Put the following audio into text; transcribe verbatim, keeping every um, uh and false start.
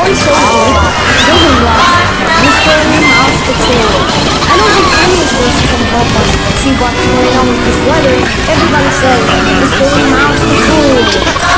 always so good. Doesn't last. Mystery Mouse Patrol. I don't think any of this can help us see what's going on with this weather. Everybody says Mystery Mouse Patrol.